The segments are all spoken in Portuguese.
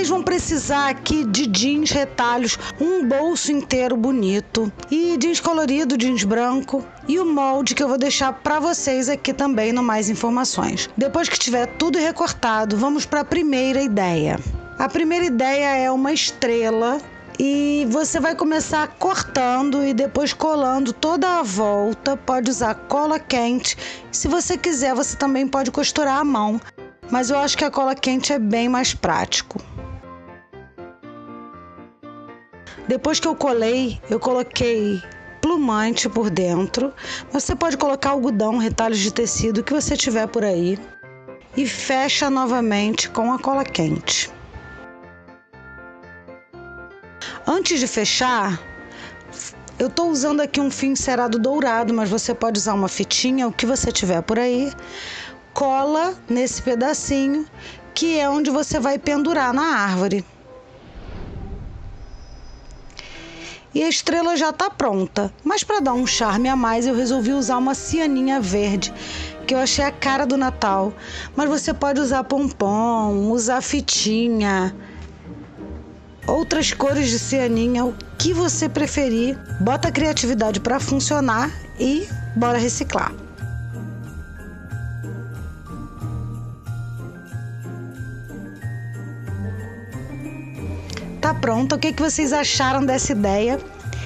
Vocês vão precisar aqui de jeans retalhos, um bolso inteiro bonito e jeans colorido, jeans branco e o molde que eu vou deixar para vocês aqui também no Mais Informações. Depois que tiver tudo recortado, vamos para a primeira ideia. A primeira ideia é uma estrela e você vai começar cortando e depois colando toda a volta. Pode usar cola quente. Se você quiser, você também pode costurar à mão, mas eu acho que a cola quente é bem mais prático. Depois que eu colei, eu coloquei plumante por dentro. Você pode colocar algodão, retalhos de tecido, o que você tiver por aí. E fecha novamente com a cola quente. Antes de fechar, eu estou usando aqui um fio encerado dourado, mas você pode usar uma fitinha, o que você tiver por aí. Cola nesse pedacinho, que é onde você vai pendurar na árvore. E a estrela já está pronta, mas para dar um charme a mais eu resolvi usar uma cianinha verde, que eu achei a cara do Natal. Mas você pode usar pompom, usar fitinha, outras cores de cianinha, o que você preferir. Bota a criatividade para funcionar e bora reciclar. Tá pronto. O que vocês acharam dessa ideia?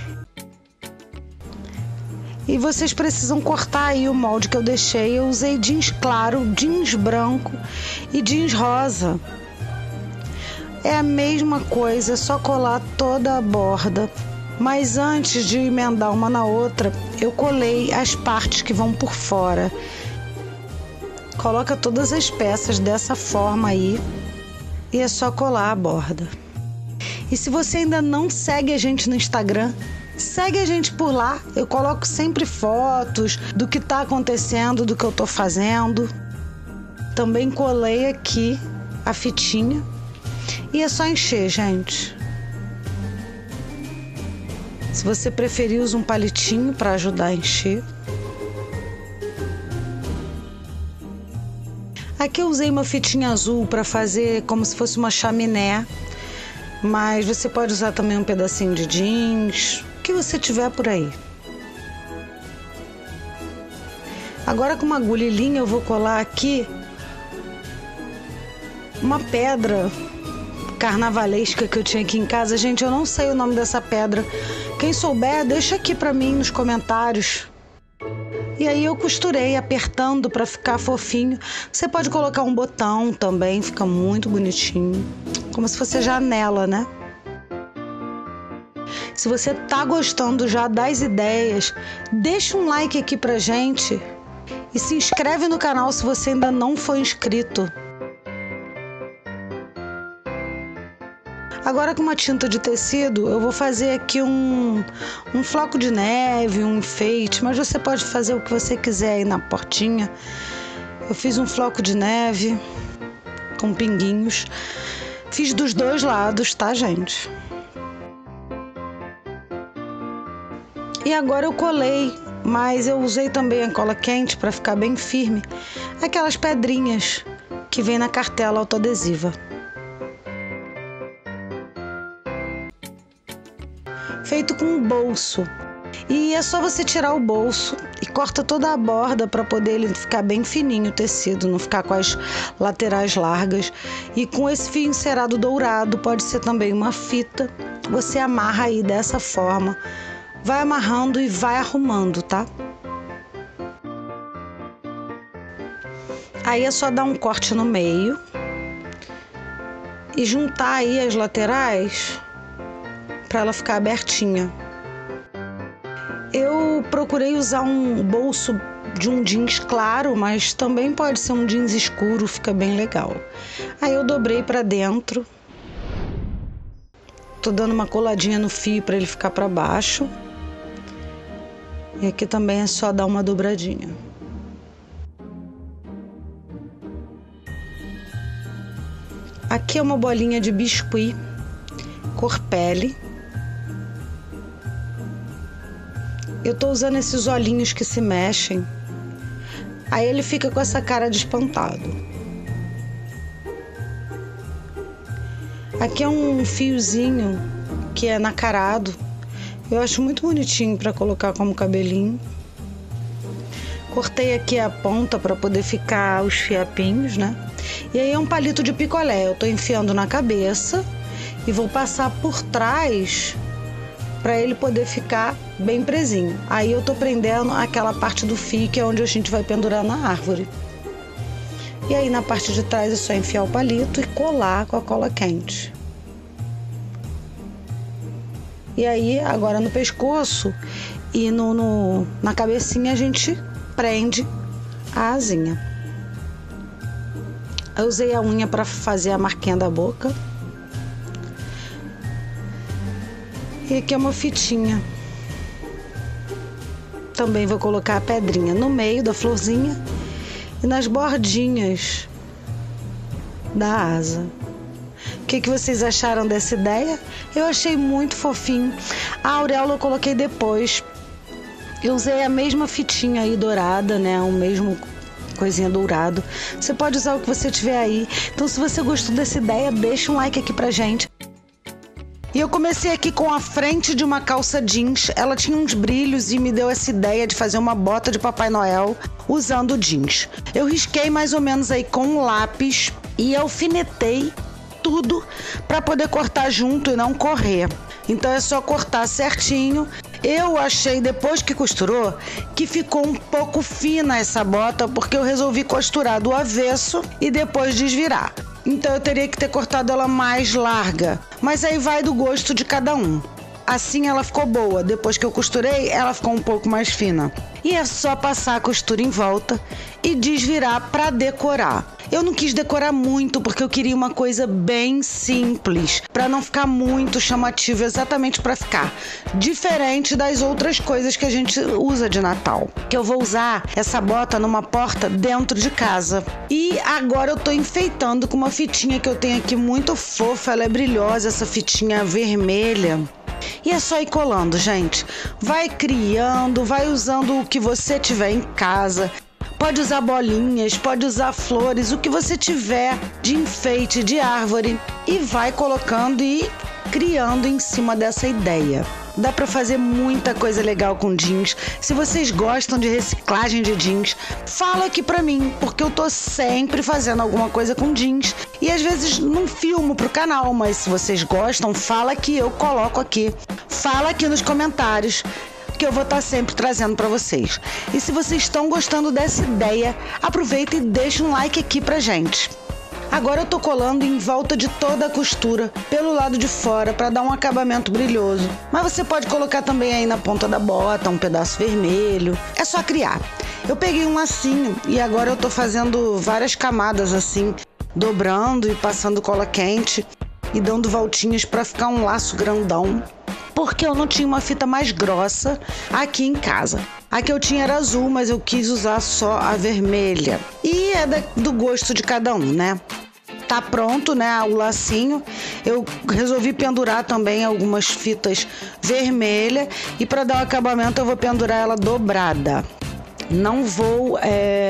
E vocês precisam cortar aí o molde que eu deixei. Eu usei jeans claro, jeans branco e jeans rosa. É a mesma coisa, é só colar toda a borda. Mas antes de emendar uma na outra, eu colei as partes que vão por fora. Coloca todas as peças dessa forma aí e é só colar a borda. E se você ainda não segue a gente no Instagram, segue a gente por lá. Eu coloco sempre fotos do que está acontecendo, do que eu estou fazendo. Também colei aqui a fitinha. E é só encher, gente. Se você preferir, usa um palitinho para ajudar a encher. Aqui eu usei uma fitinha azul para fazer como se fosse uma chaminé. Mas você pode usar também um pedacinho de jeans, o que você tiver por aí. Agora com uma agulha e linha eu vou colar aqui uma pedra carnavalesca que eu tinha aqui em casa. Gente, eu não sei o nome dessa pedra. Quem souber, deixa aqui pra mim nos comentários. E aí eu costurei apertando para ficar fofinho. Você pode colocar um botão também, fica muito bonitinho. Como se fosse janela, né? Se você tá gostando já das ideias, deixa um like aqui pra gente e se inscreve no canal se você ainda não for inscrito. Agora com uma tinta de tecido eu vou fazer aqui um floco de neve, um enfeite, mas você pode fazer o que você quiser aí na portinha. Eu fiz um floco de neve com pinguinhos. Fiz dos dois lados, tá, gente? E agora eu colei, mas eu usei também a cola quente para ficar bem firme. Aquelas pedrinhas que vem na cartela autoadesiva. Feito com um bolso. E é só você tirar o bolso e corta toda a borda para poder ele ficar bem fininho o tecido, não ficar com as laterais largas. E com esse fio encerado dourado, pode ser também uma fita, você amarra aí dessa forma. Vai amarrando e vai arrumando, tá? Aí é só dar um corte no meio e juntar aí as laterais para ela ficar abertinha. Eu procurei usar um bolso de um jeans claro, mas também pode ser um jeans escuro, fica bem legal. Aí eu dobrei para dentro. Tô dando uma coladinha no fio para ele ficar para baixo. E aqui também é só dar uma dobradinha. Aqui é uma bolinha de biscuit, cor pele. Eu tô usando esses olhinhos que se mexem. Aí ele fica com essa cara de espantado. Aqui é um fiozinho que é nacarado. Eu acho muito bonitinho para colocar como cabelinho. Cortei aqui a ponta para poder ficar os fiapinhos, né? E aí é um palito de picolé. Eu tô enfiando na cabeça e vou passar por trás para ele poder ficar bem presinho. Aí eu tô prendendo aquela parte do fio que é onde a gente vai pendurar na árvore. E aí na parte de trás é só enfiar o palito e colar com a cola quente. E aí agora no pescoço e na cabecinha a gente prende a asinha. Eu usei a unha para fazer a marquinha da boca. E aqui é uma fitinha. Também vou colocar a pedrinha no meio da florzinha e nas bordinhas da asa. O que vocês acharam dessa ideia? Eu achei muito fofinho. A auréola eu coloquei depois. Eu usei a mesma fitinha aí dourada, né? O mesmo coisinha dourado. Você pode usar o que você tiver aí. Então, se você gostou dessa ideia, deixa um like aqui pra gente. E eu comecei aqui com a frente de uma calça jeans. Ela tinha uns brilhos e me deu essa ideia de fazer uma bota de Papai Noel usando jeans. Eu risquei mais ou menos aí com um lápis e alfinetei tudo para poder cortar junto e não correr. Então é só cortar certinho. Eu achei, depois que costurou, que ficou um pouco fina essa bota, porque eu resolvi costurar do avesso e depois desvirar. Então eu teria que ter cortado ela mais larga, mas aí vai do gosto de cada um. Assim ela ficou boa, depois que eu costurei, ela ficou um pouco mais fina. E é só passar a costura em volta e desvirar para decorar. Eu não quis decorar muito porque eu queria uma coisa bem simples, para não ficar muito chamativo, exatamente para ficar diferente das outras coisas que a gente usa de Natal. Que eu vou usar essa bota numa porta dentro de casa. E agora eu tô enfeitando com uma fitinha que eu tenho aqui muito fofa, ela é brilhosa, essa fitinha vermelha. E é só ir colando, gente. Vai criando, vai usando o que você tiver em casa. Pode usar bolinhas, pode usar flores, o que você tiver de enfeite, de árvore. E vai colocando e criando em cima dessa ideia. Dá para fazer muita coisa legal com jeans. Se vocês gostam de reciclagem de jeans, fala aqui pra mim, porque eu tô sempre fazendo alguma coisa com jeans. E às vezes não filmo pro canal, mas se vocês gostam, fala que eu coloco aqui. Fala aqui nos comentários, que eu vou estar sempre trazendo para vocês. E se vocês estão gostando dessa ideia, aproveita e deixa um like aqui pra gente. Agora eu tô colando em volta de toda a costura, pelo lado de fora, para dar um acabamento brilhoso. Mas você pode colocar também aí na ponta da bota, um pedaço vermelho. É só criar. Eu peguei um lacinho e agora eu tô fazendo várias camadas assim, dobrando e passando cola quente e dando voltinhas para ficar um laço grandão. Porque eu não tinha uma fita mais grossa aqui em casa. A que eu tinha era azul, mas eu quis usar só a vermelha. E é do gosto de cada um, né? Tá pronto, né, o lacinho. Eu resolvi pendurar também algumas fitas vermelhas. E para dar o acabamento eu vou pendurar ela dobrada. Não vou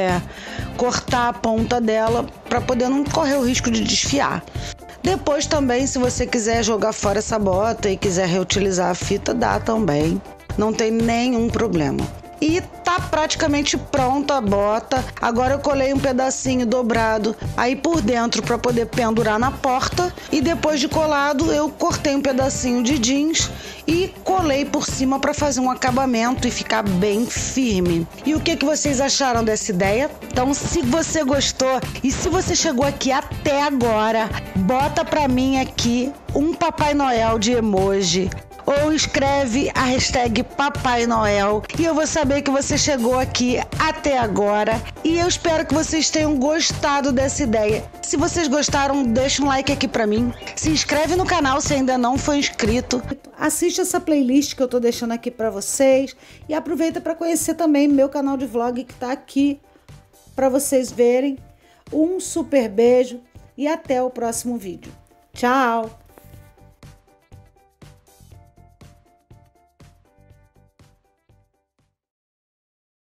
cortar a ponta dela para poder não correr o risco de desfiar. Depois também, se você quiser jogar fora essa bota e quiser reutilizar a fita, dá também. Não tem nenhum problema. E tá praticamente pronta a bota. Agora eu colei um pedacinho dobrado aí por dentro para poder pendurar na porta. E depois de colado, eu cortei um pedacinho de jeans e colei por cima para fazer um acabamento e ficar bem firme. E o que vocês acharam dessa ideia? Então, se você gostou e se você chegou aqui até agora, bota pra mim aqui um Papai Noel de emoji. Ou escreve a hashtag Papai Noel e eu vou saber que você chegou aqui até agora. E eu espero que vocês tenham gostado dessa ideia. Se vocês gostaram, deixa um like aqui pra mim. Se inscreve no canal se ainda não for inscrito. Assiste essa playlist que eu tô deixando aqui pra vocês. E aproveita para conhecer também meu canal de vlog que tá aqui pra vocês verem. Um super beijo e até o próximo vídeo. Tchau!